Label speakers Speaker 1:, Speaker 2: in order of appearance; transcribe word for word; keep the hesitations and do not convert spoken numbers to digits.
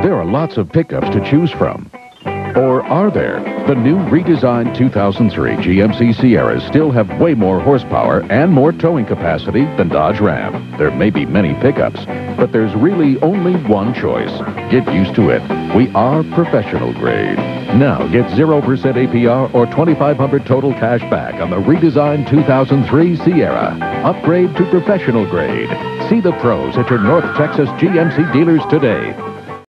Speaker 1: There are lots of pickups to choose from. Or are there? The new redesigned two thousand three G M C Sierras still have way more horsepower and more towing capacity than Dodge Ram. There may be many pickups, but there's really only one choice. Get used to it. We are professional grade. Now get zero percent A P R or twenty-five hundred dollars total cash back on the redesigned two thousand three Sierra. Upgrade to professional grade. See the pros at your North Texas G M C dealers today.